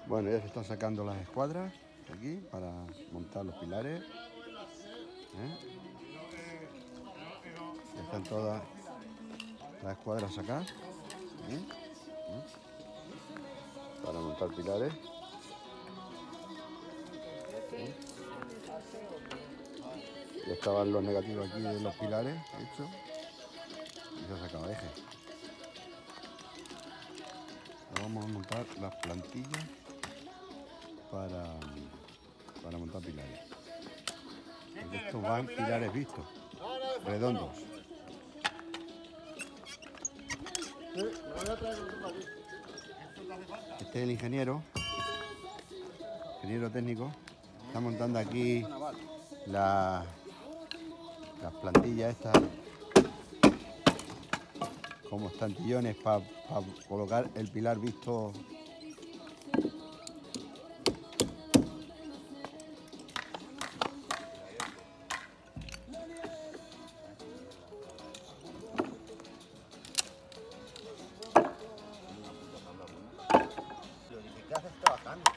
Bueno, ya se están sacando las escuadras aquí para montar los pilares. Ya están todas las escuadras sacadas para montar pilares. Ya estaban los negativos aquí de los pilares hechos y se ha sacado eje. Ahora vamos a montar las plantillas para montar pilares. Porque estos van pilares vistos, redondos. Este es el ingeniero técnico. Está montando aquí las plantillas estas como estantillones para colocar el pilar visto. ¿Qué haces trabajando?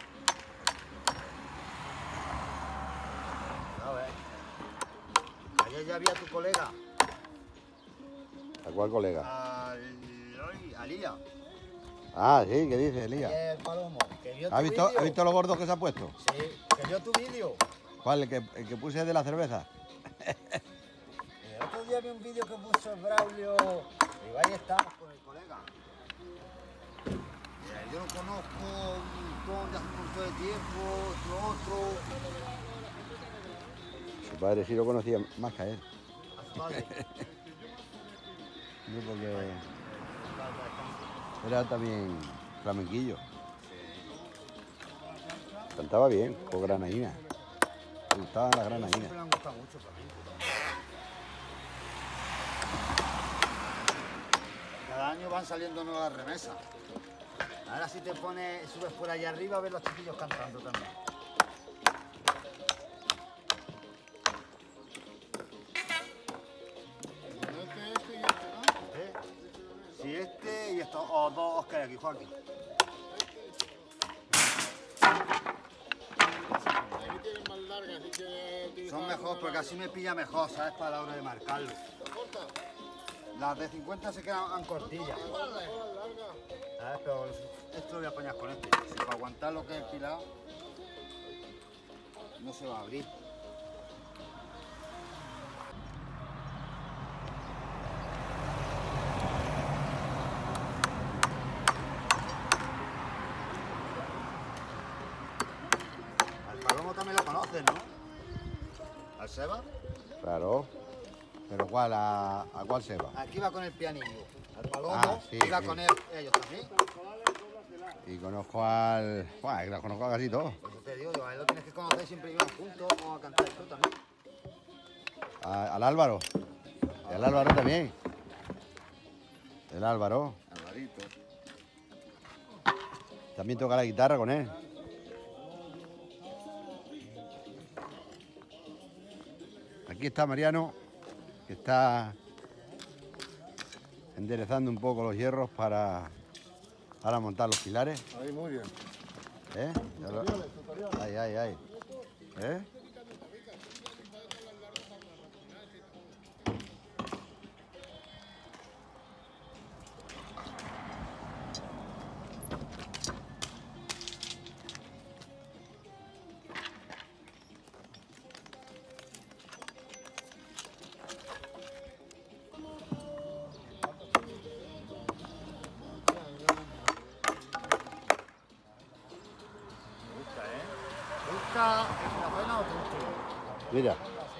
A ver. Ayer ya había tu colega. ¿A cuál colega? A Lía. Ah, sí, ¿qué dice Elías? El Palomo. Que vio tu ¿Has vídeo. visto los gordos que se ha puesto? Sí, que vio tu vídeo. ¿Cuál? El que puse de la cerveza. El otro día vi un vídeo que puso el Braulio. Digo, ahí estamos con el colega. Yo lo conozco un montón, de hace un montón de tiempo, otro. Su padre sí lo conocía más que a él. A su padre. No, porque era también flamenquillo. Cantaba bien, con granadina. Le gustaban las granadinas. Siempre me han gustado mucho también. Cada año van saliendo nuevas remesas. Ahora si te pones, subes por allá arriba, ves los chiquillos cantando también. Este y este, ¿no? Sí, este y estos dos Oscar aquí, Joaquín. Son mejor porque así me pilla mejor, ¿sabes? Para la hora de marcarlo. Las de 50 se quedan cortillas. ¿Sabes? Pero esto lo voy a apañar con este. Si para aguantar lo que es el pilado, no se va a abrir. Al Palomo también lo conoces, ¿no? ¿Al Seba? Claro. ¿Pero cuál? ¿A cuál se va? Aquí va con el pianillo. Al Palomo sí, iba sí. con ellos también. Y conozco al... Bueno, que los conozco a casi todos. Eso te digo, a él lo tienes que conocer, siempre iban juntos o a cantar tú también. Al Álvaro. Y al Álvaro también. El Álvaro. Alvarito. También toca la guitarra con él. Aquí está Mariano, que está enderezando un poco los hierros para montar los pilares. Ahí, muy bien. ¿Eh? Ahí, ahí, ahí. ¿Eh? Busca la buena o tú. Mira.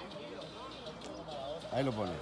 Ahí lo pone.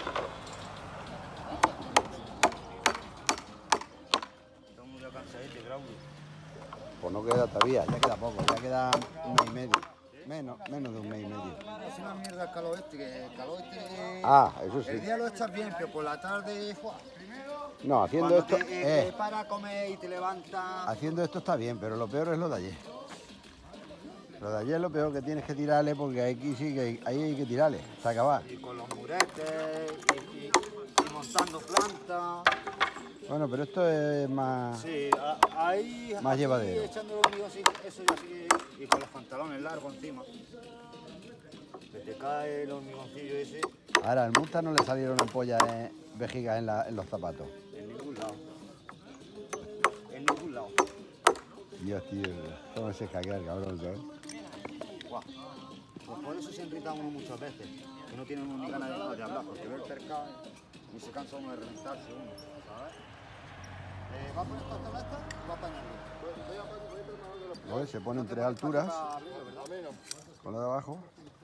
Todo el mundo cansadito, Braulio. Pues no queda todavía, ya queda poco, ya queda un mes y medio. Menos de un mes y medio. Es una mierda el calor este, que el calor este... Ah, eso sí. El día lo echas bien, pero por la tarde... ¡fua! No, haciendo Cuando esto... te para a comer y te levantas... Haciendo esto está bien, pero lo peor es lo de ayer. Lo de ayer es lo peor, que tienes que tirarle, porque aquí sí que ahí hay que tirarle, hasta acabar. Y con los muretes, y montando plantas... Bueno, pero esto es más... Sí, ahí... Más llevadero. Echando el hormigón, sí, eso ya sí, y con los pantalones largos encima. Que te cae el hormigoncillo ese. Ahora, al Musta no le salieron ampollas, vejigas en los zapatos. En ningún lado. En ningún lado. Dios, tío, cómo se hackea el cabrón, ¿sabes? Guau. Pues por eso se irrita uno muchas veces. Que no tiene uno ni ganas de hablar, porque ve el cercado y se cansa uno de reventarse uno, ¿sabes? ¿Va a poner esta esta o va a apañarlo? ¿Ves? Se pone en tres alturas, con la de abajo.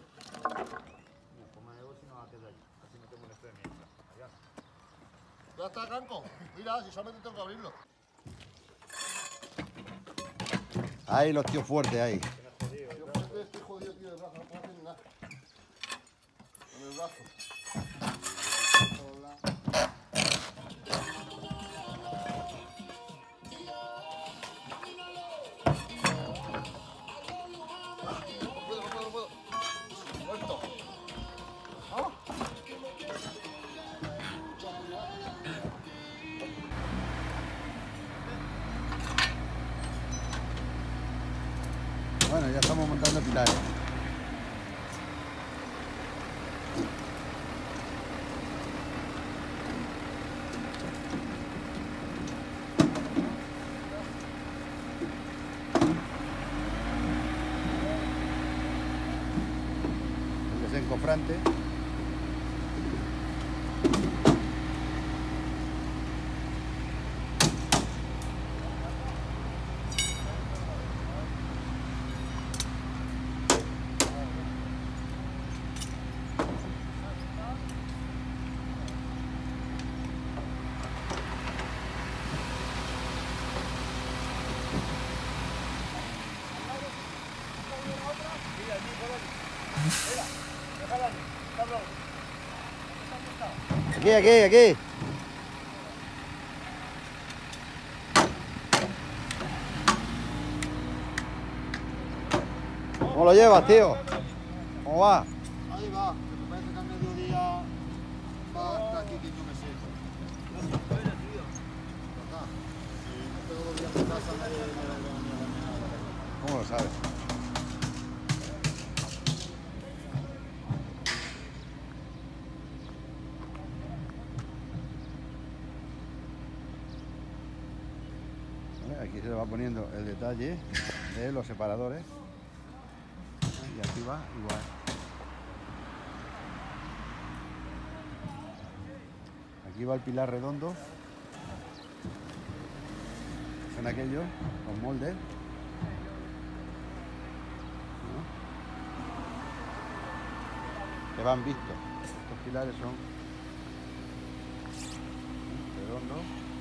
Ya está, Canco. Mira, si solamente tengo que abrirlo. Ahí los tíos fuertes, ahí. Estoy jodido, tío, de brazo. No puedo hacer ni nada. Con el brazo. No puedo. Muerto. Bueno, ya estamos montando pilares. El desencofrante. Aquí. ¿Cómo lo llevas, tío? ¿Cómo va? Ahí va, que me parece que al mediodía va hasta aquí que yo me siento. Acá. No tengo los días en casa, me ¿Cómo lo sabes? Aquí se le va poniendo el detalle de los separadores y aquí va igual. Aquí va el pilar redondo, son aquellos con moldes, ¿no? Que van vistos. Estos pilares son redondos.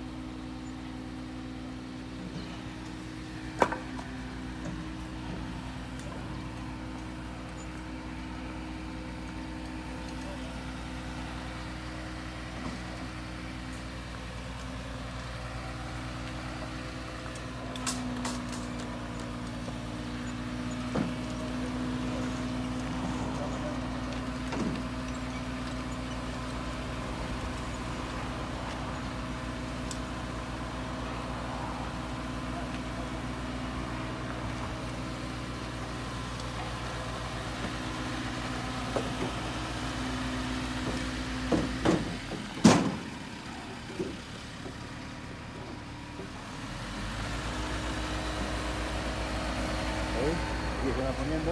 ¿Veis? Y se va poniendo.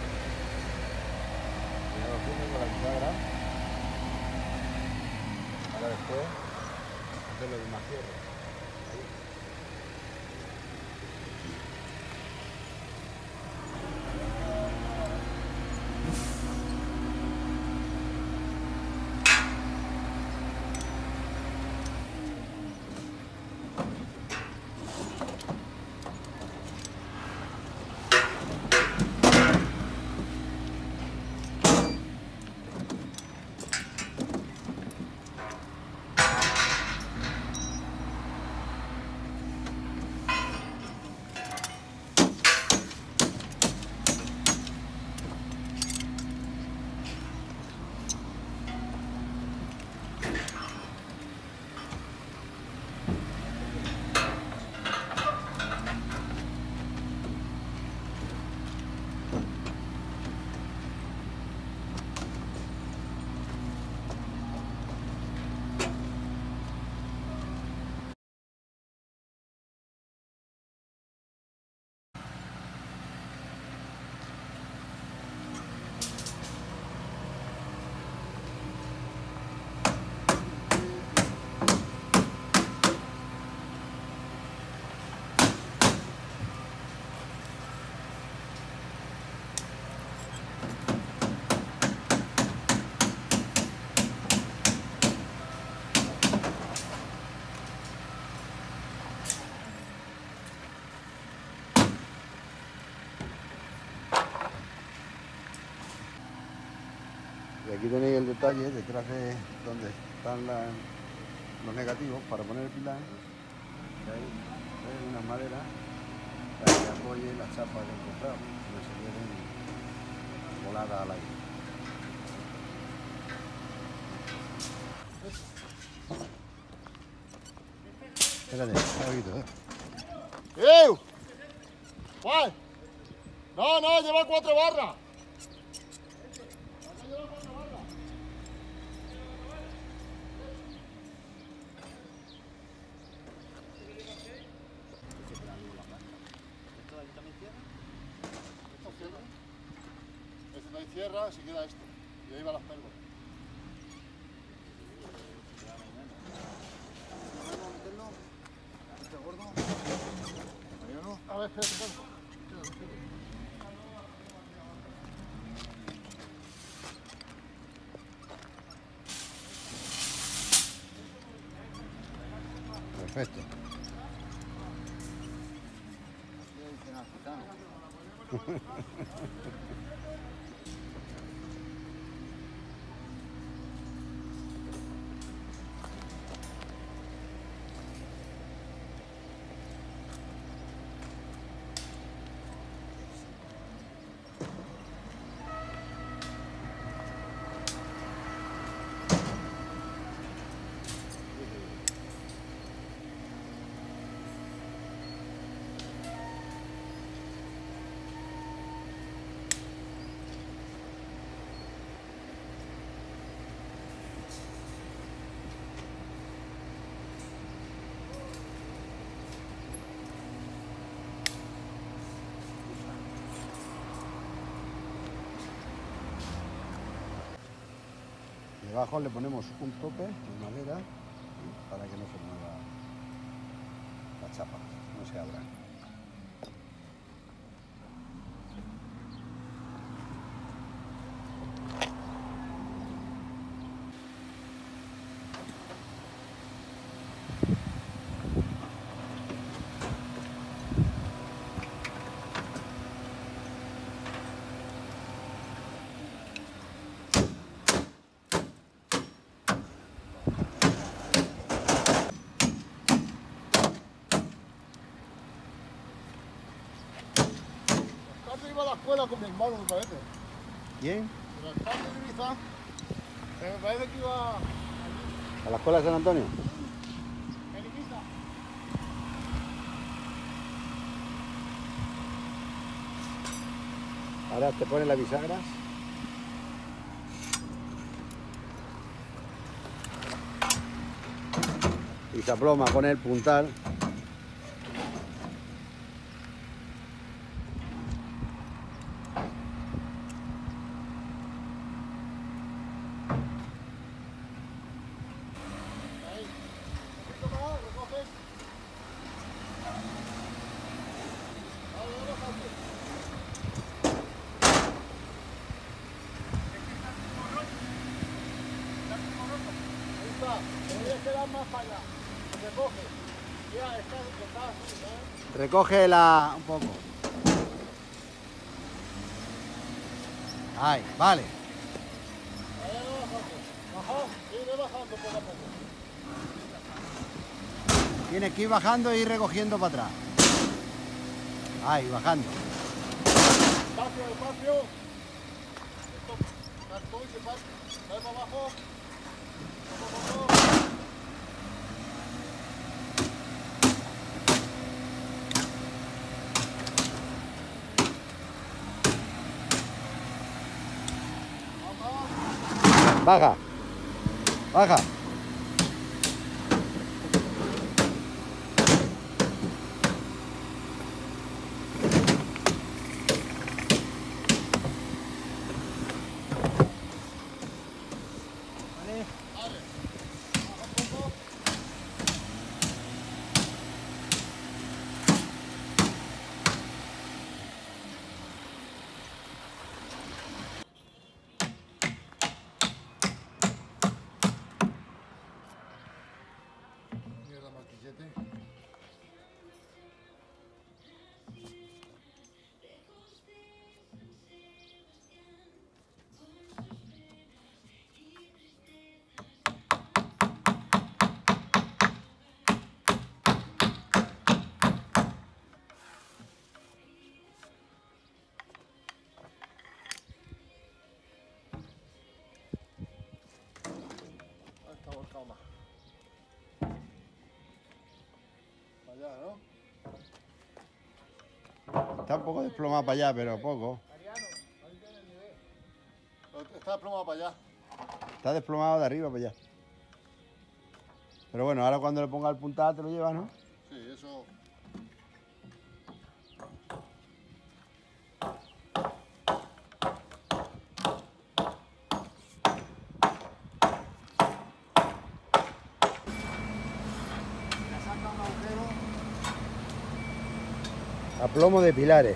Ya lo tiene con la bisagra. Ahora después hacerlo de más cierre. Y aquí tenéis el detalle detrás de donde están los negativos para poner el pilar. Que hay unas maderas para que apoye las chapas que he comprado, no se queden voladas al aire. Espérate, un poquito, ¿Cuál? No, no, lleva 4 barras. Esto ahí cierra, se queda esto. Y ahí va las pérgolas. A ver, espérate. Perfecto. Debajo le ponemos un tope de madera para que no se mueva la chapa, no se abra. Iba a la escuela con mi hermano, me parece. ¿Quién? El alcalde de Ibiza, me parece que iba ¿A la escuela de San Antonio? en Ibiza. Ahora te ponen las bisagras. Y se aploma, pone el puntal. Más para allá, recoge. Ya, está así, ¿sabes? Recógela un poco. Ahí, vale. Ahí va bajando. Baja, sigue bajando poco a poco. Tienes que ir bajando y ir recogiendo para atrás. Ahí, bajando. Espacio, espacio. Esto, cartón y se pasa. Ahí para abajo. Poco. Baja. Baja. Toma. Para allá, ¿no? Está un poco desplomado para allá, pero poco. Está desplomado para allá. Está desplomado de arriba para allá. Pero bueno, ahora cuando le ponga el puntada te lo lleva, ¿no? Sí, eso. A plomo de pilares.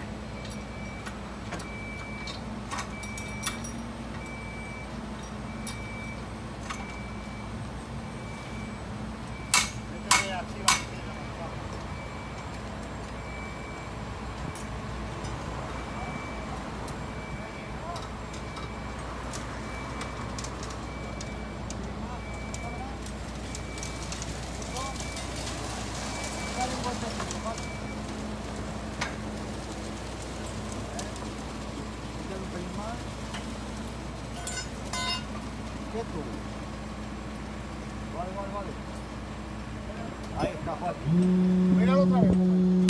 Ahí está, Juan. Míralo otra vez.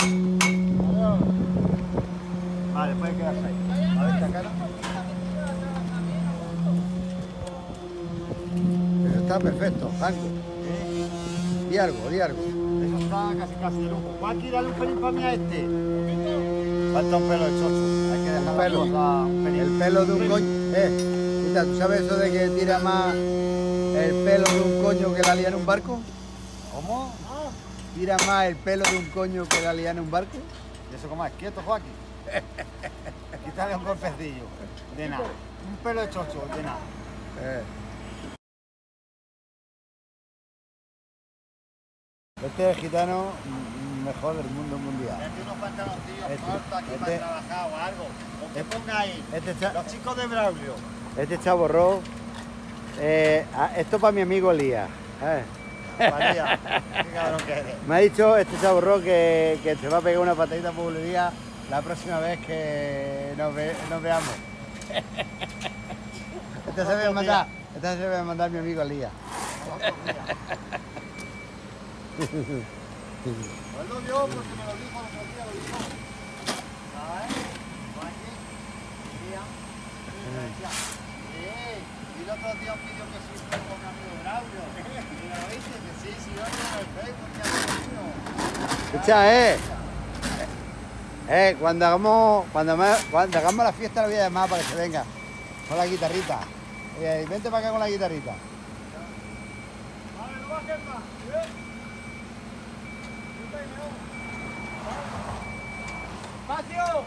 Vale, puede quedarse ahí. A ver esta cara. Eso está perfecto, blanco. Di algo, di algo. Eso está casi de lujo. Joaquín, dale un pelín para mí a este. Falta un pelo de chocho. Hay que dejar la pelo. cosa un pelín. El pelo de un coño. Quita, ¿tú sabes eso de que tira más el pelo de un coño que la lía en un barco? ¿Cómo? ¿Tira más el pelo de un coño que la lía en un barco? ¿Y eso cómo es? ¿Quieto, Joaquín? Quítale un golpecillo. De nada. Un pelo de chocho, de nada. Este es el gitano mejor del mundo mundial. Mete unos pantaloncillos Este- cortos aquí este- para trabajar o algo. O que ponga ahí. Este Los chicos de Braulio. Este chaborró, esto para mi amigo Elías. María, qué cabrón que eres. Me ha dicho este chaborró que te va a pegar una patadita por bulería la próxima vez que nos veamos. Este se debe mandar, mi amigo Elías. Él lo dio porque me lo dijo el otro día, lo dijo. ¿Sabes? Joaquín, María, me decía, y el otro día un vídeo que subiste con mi amigo Braulio. Y lo viste, que sí, yo tengo el Facebook, mi amigo mío. Escucha, cuando hagamos la fiesta la voy a llamar para que se venga con la guitarrita. Vente para acá con la guitarrita. Vale, no bajes más. ¡Espacio!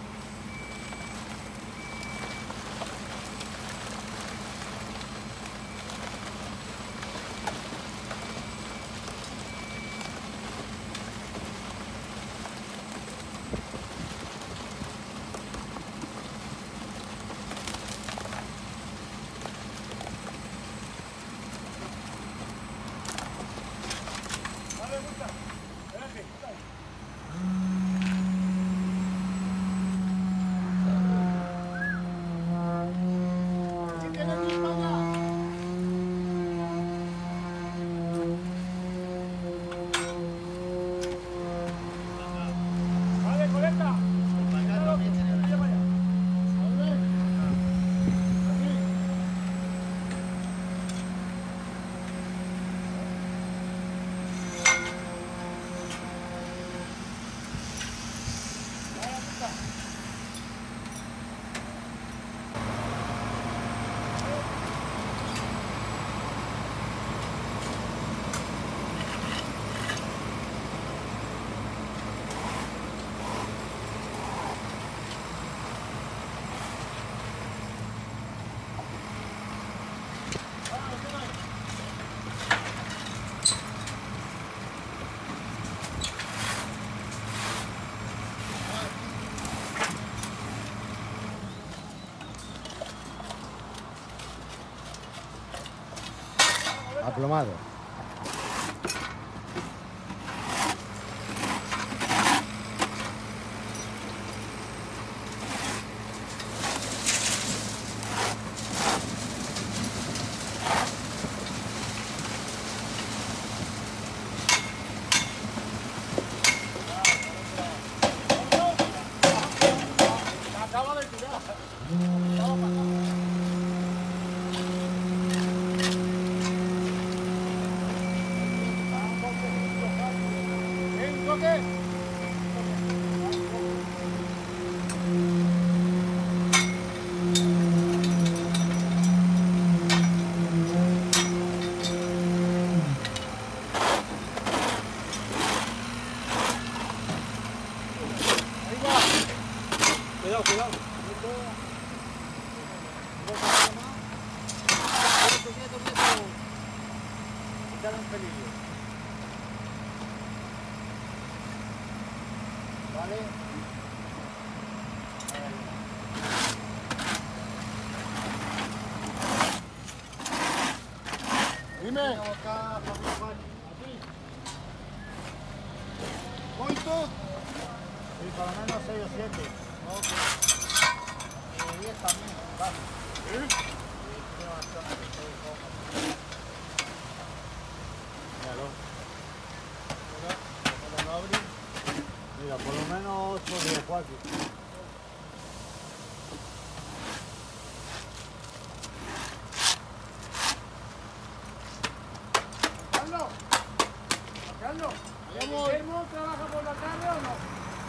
Aplomado. Cuidado, cuidado. Dale un pelillo. ¿Vale? Dime. ¿Cuánto? Sí, por lo menos 6 o 7. Y 10 también, vale. Míralo. Mira, por lo menos 8 o 10 aquí. Carlos, ¿Guillermo trabaja por la tarde o no?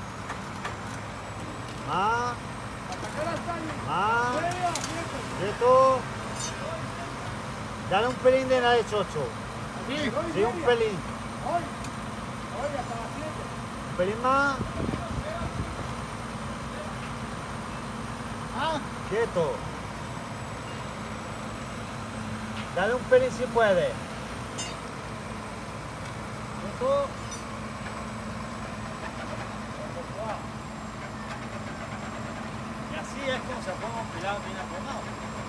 Más, ¿Hasta qué hora están? más. ¿Serio? ¿Cierto? Esto. Dale un pelín de la de chocho. ¿Así? Sí, un pelín. Hoy. Hoy hasta las 7. Un pelín más. Quieto. Dale un pelín si puedes. Quieto. Y así es como se pone un pilar bien aplanado.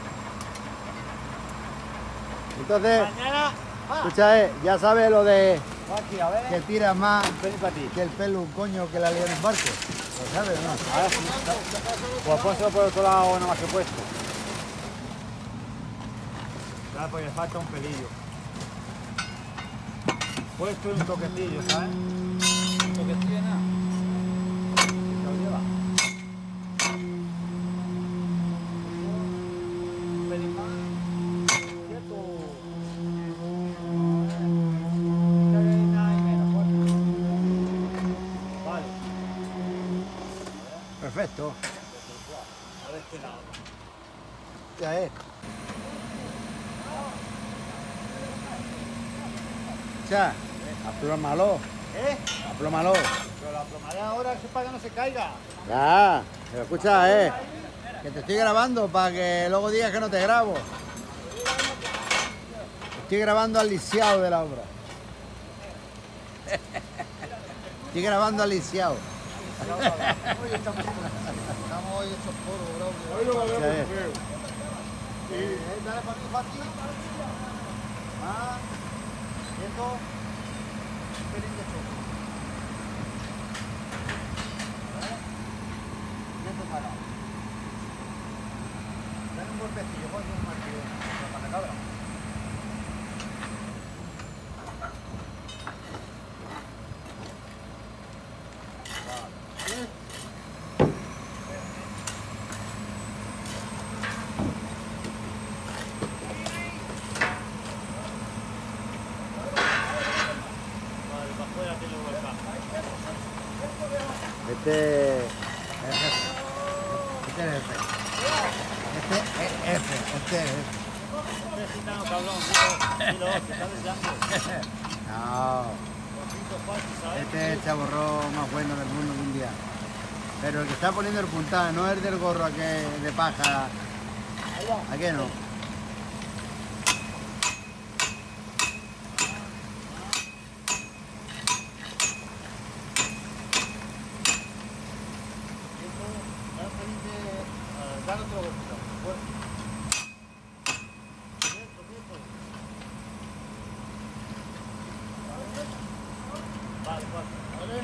Entonces, Mañana. escucha, ya sabes lo de Aquí, a ver. que tira más Un pelín para ti. que el pelo un coño que la lía en un barco. ¿Lo sabes o no? A ver, pues pónselo por otro lado nada más que puesto. Claro, pues le falta un pelillo. Puesto y un toquecillo, ¿sabes? Un toquecillo de nada. Lo lleva. Un pelín más. Quieto. No hay nada y menos, vale. Perfecto. A ver este lado. Ya es. Ya, aplómalo, ¿Eh? aplómalo. Pero la plomaré ahora es para que no se caiga. Ya, pero escucha, que te estoy grabando para que luego digas que no te grabo. Estoy grabando al lisiado de la obra. Estoy grabando al lisiado. Estamos hoy hechos polvo, bro. Hoy lo va a ver Ya es. muy feo. Dale para aquí. Más. Quieto. Un pelín de choco. Quieto parado. Dale un golpecillo, coge un martillo. Para la cabra. Vale, para afuera tiene un volcán. Este es el jefe. Este es el jefe. Este es F. Este es F. Este gitano cabrón, dilo, que está brillando. No, Poquito fácil, ¿sabes? este es el chaborró más bueno del mundo mundial. Pero el que está poniendo el puntal, no el del gorro aquel de paja. ¿A qué no? Dale otro golpito. Quieto, quieto. Vale, vale.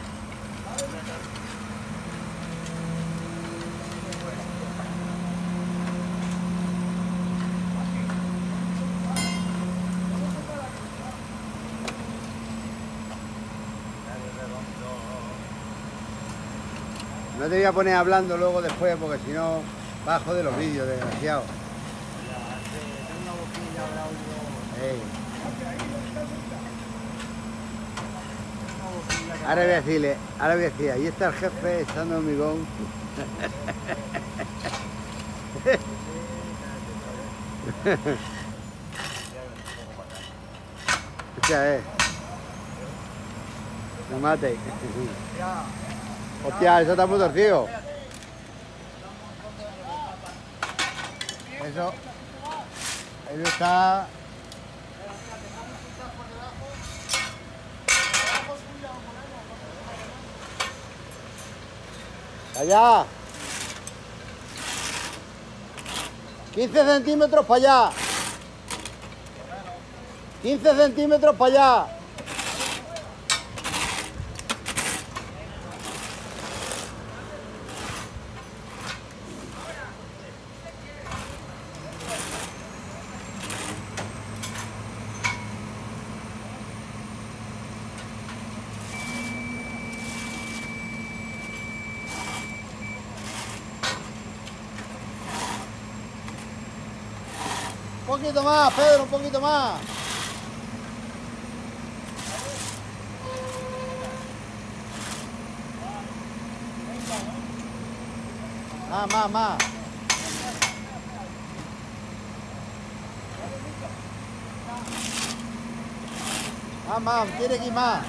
No te voy a poner hablando luego después porque si no bajo de los vídeos, desgraciado. Tengo una boquilla ahora, Ey, una Ahora voy a decirle, ahí está el jefe echando hormigón. Escucha, no mate. Hostia, eso está muy torcido. Eso está... Allá. 15 centímetros para allá. 15 centímetros para allá. Un poquito más, Pedro, un poquito más. Más. Más, tiene que ir más.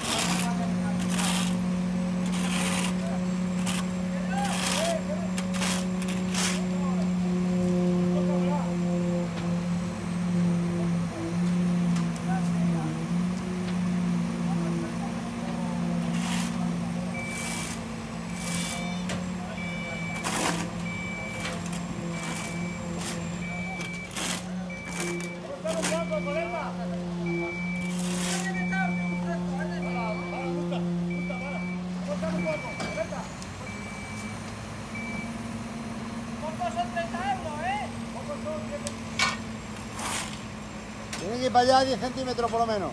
Tiene que ir para allá 10 centímetros por lo menos.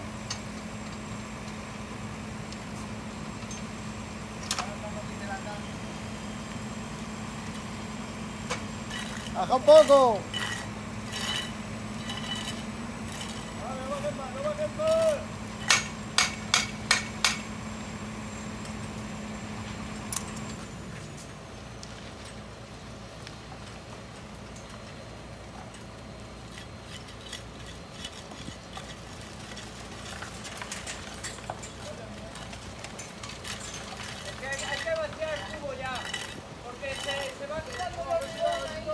Baja un poco. Hay que vaciar el cubo ya, porque se va quedando dormido ahí.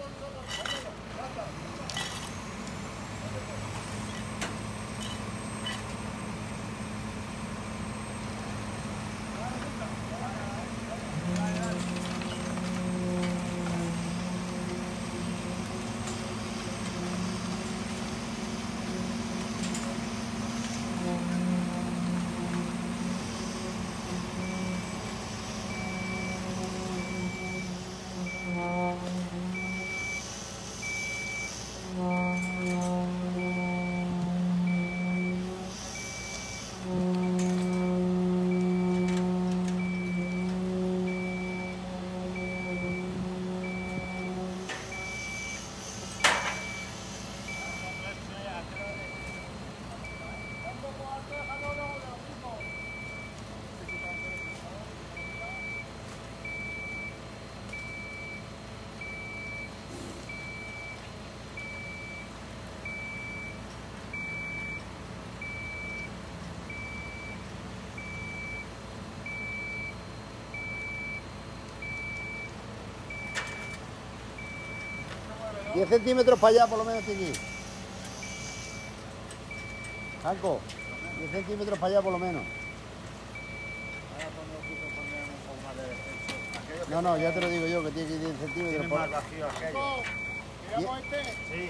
$10 centímetros para allá por lo menos, Chiqui. Janco, 10 centímetros para allá por lo menos. No, ya te lo digo yo, que tiene que ir 10 centímetros. Tiene más vacío aquello. ¿Queremos este? Sí.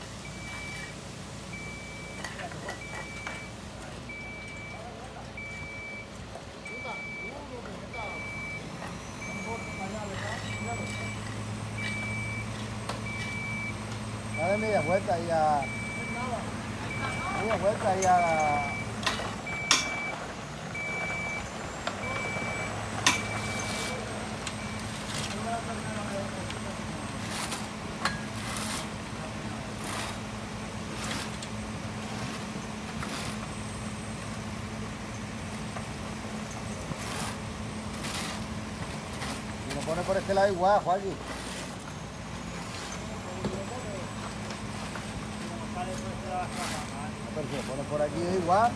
Dale media vuelta y a... Media vuelta y a... por este lado igual, Joaquín. Pero si lo pones por aquí es igual.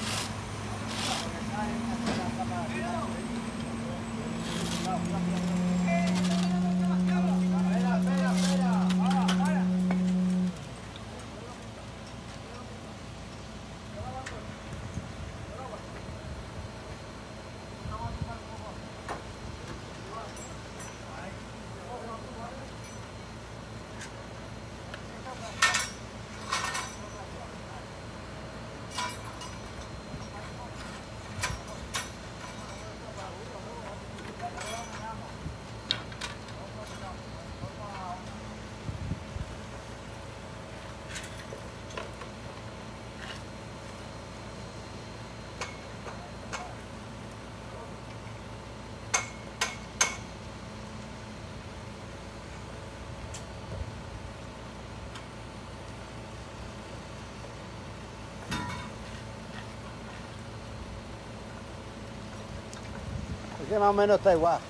Es que más o menos está igual.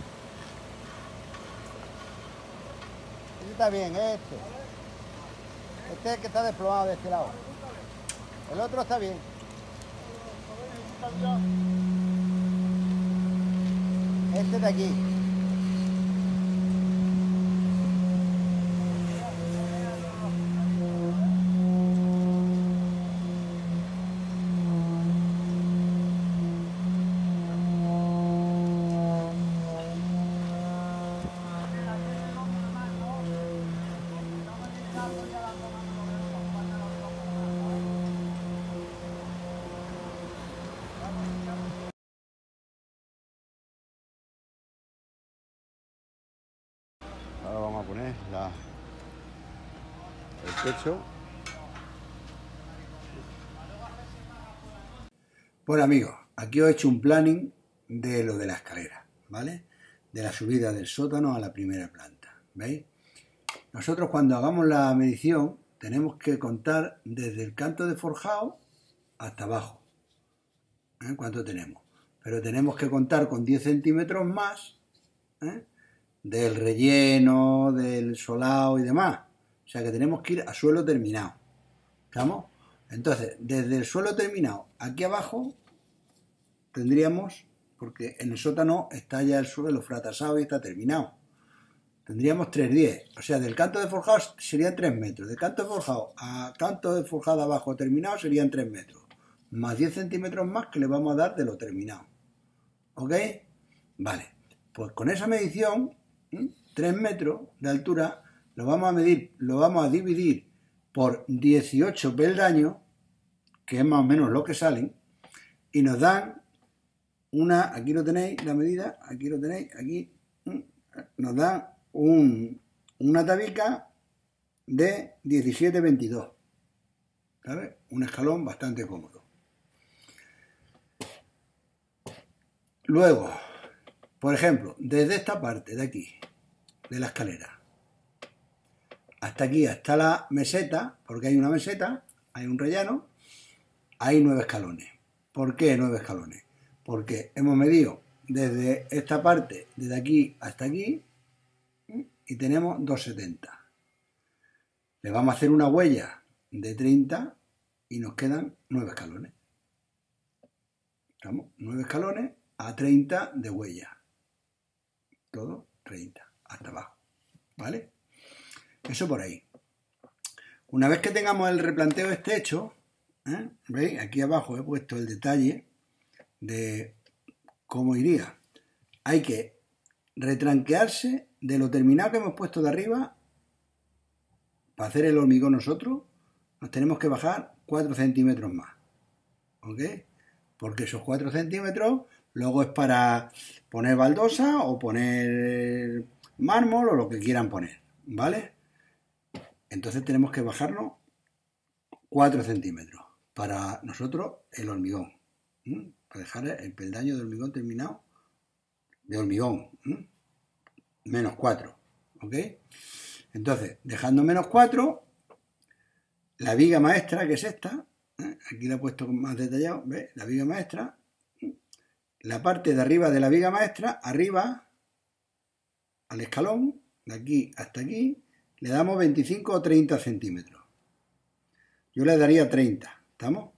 Este está bien, este. Este es el que está desplomado de este lado. El otro está bien. Este de aquí. Ahora vamos a poner el techo. Bueno amigos, aquí os he hecho un planning de lo de la escalera, ¿vale? De la subida del sótano a la primera planta, ¿veis? Nosotros cuando hagamos la medición tenemos que contar desde el canto de forjado hasta abajo. ¿Cuánto tenemos? Pero tenemos que contar con 10 centímetros más, del relleno, del solado y demás. O sea que tenemos que ir a suelo terminado. ¿Estamos? Entonces, desde el suelo terminado aquí abajo tendríamos, porque en el sótano está ya el suelo fratasado y está terminado, tendríamos 3,10. O sea, del canto de forjado serían 3 metros. Del canto de forjado a canto de forjado abajo terminado serían 3 metros. Más 10 centímetros más que le vamos a dar de lo terminado. ¿Ok? Vale. Pues con esa medición, 3 metros de altura, lo vamos a medir, lo vamos a dividir por 18 peldaños, que es más o menos lo que salen, y nos dan una, aquí lo tenéis, la medida, aquí lo tenéis, aquí, nos dan una tabica de 17,22, ¿sabes? Un escalón bastante cómodo. Luego, por ejemplo, desde esta parte de aquí, de la escalera, hasta aquí, hasta la meseta, porque hay una meseta, hay un rellano, hay 9 escalones. ¿Por qué 9 escalones? Porque hemos medido desde esta parte, desde aquí hasta aquí, y tenemos 2,70. Le vamos a hacer una huella de 30 y nos quedan 9 escalones. ¿Estamos? 9 escalones a 30 de huella. Todo 30, hasta abajo. ¿Vale? Eso por ahí. Una vez que tengamos el replanteo este hecho, ¿veis? Aquí abajo he puesto el detalle de cómo iría. Hay que retranquearse de lo terminado que hemos puesto de arriba. Para hacer el hormigón nosotros nos tenemos que bajar 4 centímetros más. ¿Ok? Porque esos 4 centímetros luego es para poner baldosa o poner mármol o lo que quieran poner. ¿Vale? Entonces tenemos que bajarnos 4 centímetros para nosotros el hormigón. Para dejar el peldaño de hormigón terminado de hormigón. Menos 4. ¿Ok? Entonces, dejando menos 4, la viga maestra, que es esta, aquí la he puesto más detallado, ¿ves? La viga maestra, la parte de arriba de la viga maestra, arriba, al escalón, de aquí hasta aquí, le damos 25 o 30 centímetros. Yo le daría 30, ¿estamos?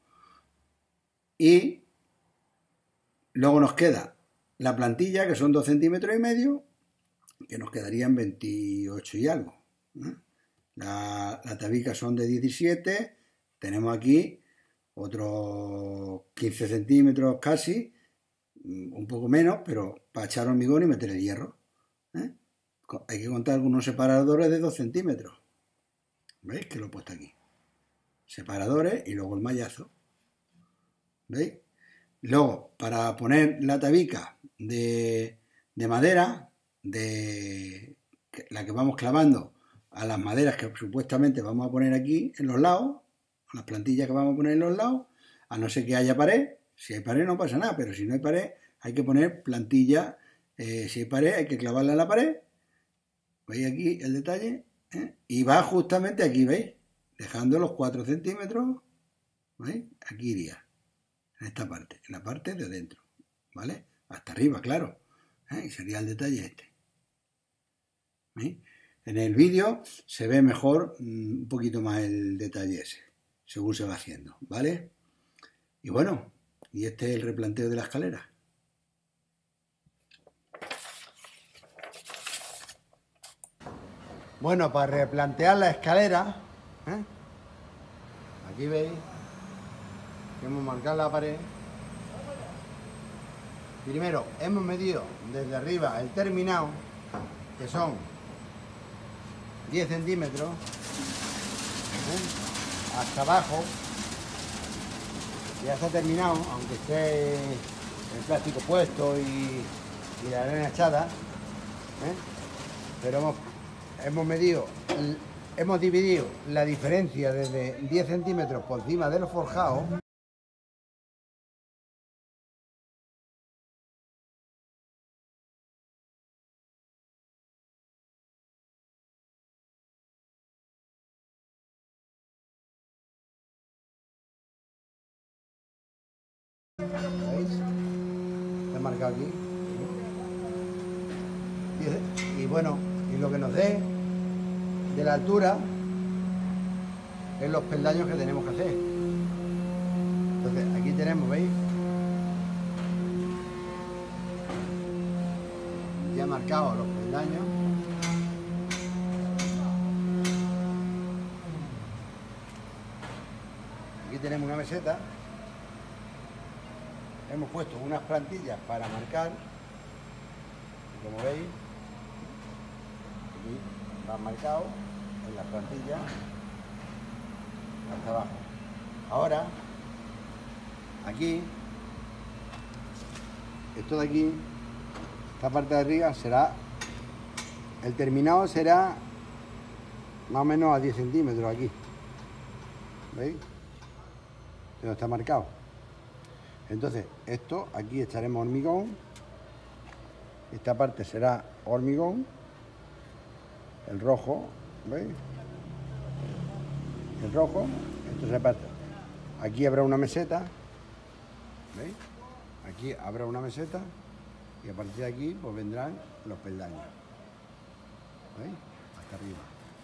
Y luego nos queda la plantilla, que son 2,5 centímetros, que nos quedarían 28 y algo, ¿no? La tabica son de 17, tenemos aquí otros 15 centímetros casi, un poco menos, pero para echar hormigón y meter el hierro, ¿eh? Hay que contar algunos separadores de 2 centímetros. ¿Veis? Que lo he puesto aquí. Separadores y luego el mallazo. ¿Veis? Luego, para poner la tabica de madera, de la que vamos clavando a las maderas que supuestamente vamos a poner aquí en los lados, a las plantillas que vamos a poner en los lados, a no ser que haya pared. Si hay pared no pasa nada, pero si no hay pared hay que poner plantilla. Si hay pared hay que clavarla en la pared. ¿Veis aquí el detalle? Y va justamente aquí, ¿veis? Dejando los 4 centímetros. ¿Veis? Aquí iría. En esta parte, en la parte de dentro. ¿Vale? Hasta arriba, claro. Y sería el detalle este. ¿Veis? En el vídeo se ve mejor un poquito más el detalle ese, según se va haciendo, ¿vale? Y bueno, y este es el replanteo de la escalera. Bueno, para replantear la escalera, aquí veis que hemos marcado la pared. Primero hemos medido desde arriba el terminado, que son 10 centímetros, hasta abajo. Ya está terminado, aunque esté el plástico puesto y la arena echada, pero hemos medido, hemos dividido la diferencia desde 10 centímetros por encima de los forjados. ¿Veis? Está marcado aquí. Y bueno, y lo que nos dé de la altura es los peldaños que tenemos que hacer. Entonces aquí tenemos, ¿veis? Ya marcados los peldaños. Aquí tenemos una meseta. Hemos puesto unas plantillas para marcar, como veis, aquí van marcados en las plantillas hasta abajo. Ahora, aquí, esto de aquí, esta parte de arriba será, el terminado será más o menos a 10 centímetros aquí. ¿Veis? Esto está marcado. Entonces, esto, aquí echaremos hormigón, esta parte será hormigón, el rojo, ¿veis? El rojo, esto se parte. Aquí habrá una meseta, ¿veis? Aquí habrá una meseta y a partir de aquí pues vendrán los peldaños, ¿veis? Hasta arriba.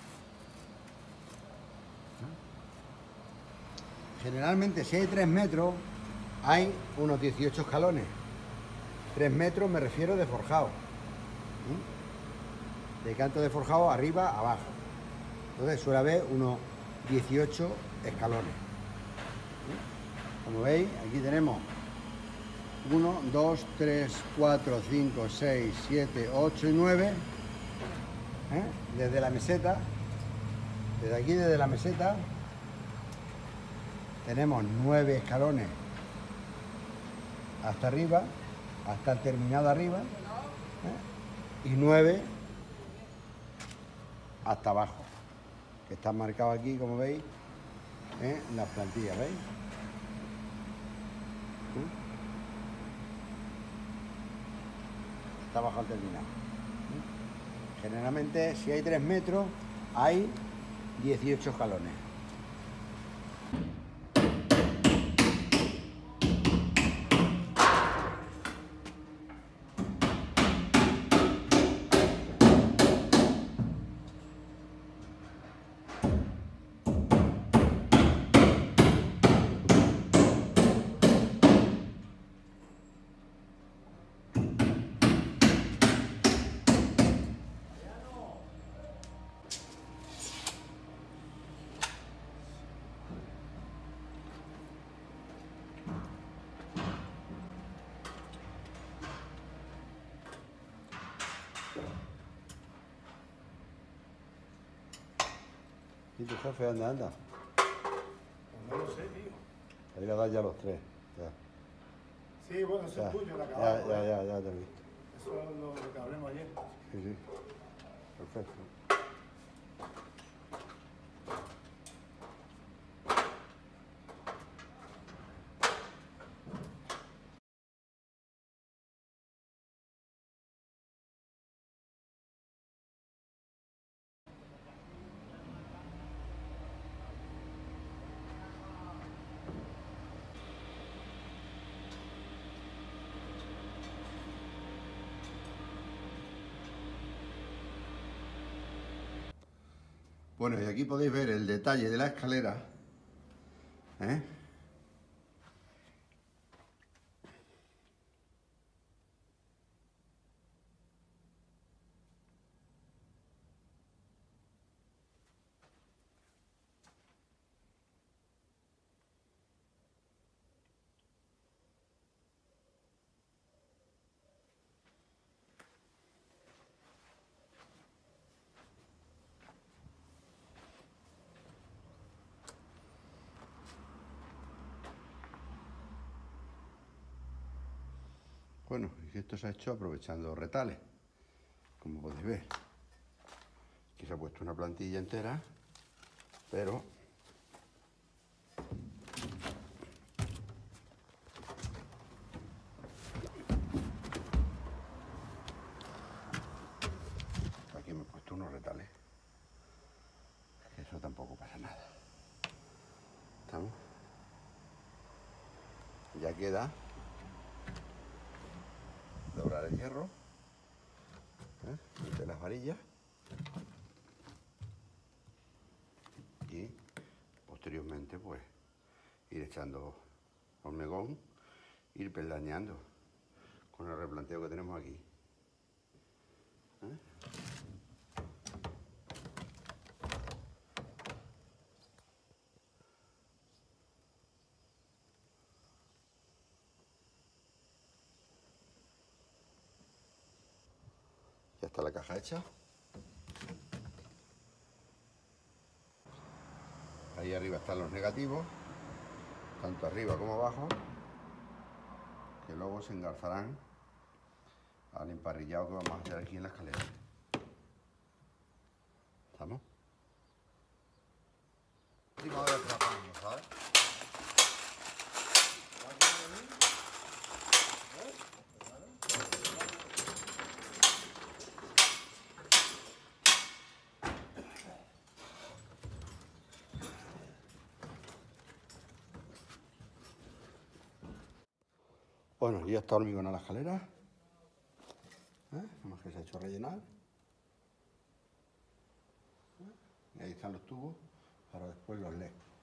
Generalmente si hay 3 metros, hay unos 18 escalones. 3 metros me refiero de forjado. De canto de forjado arriba, abajo. Entonces suele haber unos 18 escalones. Como veis, aquí tenemos 1, 2, 3, 4, 5, 6, 7, 8 y 9. Desde la meseta, desde aquí, desde la meseta, tenemos 9 escalones hasta arriba, hasta el terminado arriba, y 9 hasta abajo, que están marcados aquí, como veis, en las plantillas, ¿veis? Está abajo el terminado. Generalmente, si hay 3 metros, hay 18 escalones. ¿Y tu jefe dónde anda? Pues no lo sé, tío. Ahí le das ya los 3. Ya. Sí, bueno, eso Ya, es tuyo, el acabado. ya te he visto. Eso es lo que hablemos ayer. Sí, sí. Perfecto. Bueno, y aquí podéis ver el detalle de la escalera, ¿eh? Bueno, y esto se ha hecho aprovechando retales, como podéis ver. Aquí se ha puesto una plantilla entera, pero aquí me he puesto unos retales. Eso tampoco pasa nada. ¿Estamos? Ya queda doblar el hierro, de las varillas, y posteriormente pues ir echando hormigón, ir peldañando con el replanteo que tenemos aquí. Ya está la caja hecha. Ahí arriba están los negativos, tanto arriba como abajo, que luego se engarzarán al emparrillado que vamos a hacer aquí en la escalera. ¿Estamos? Encima de atrapando, ¿sabes? Bueno, ya está hormigón a la escalera. Más que se ha hecho rellenar. Y ahí están los tubos para después los LED.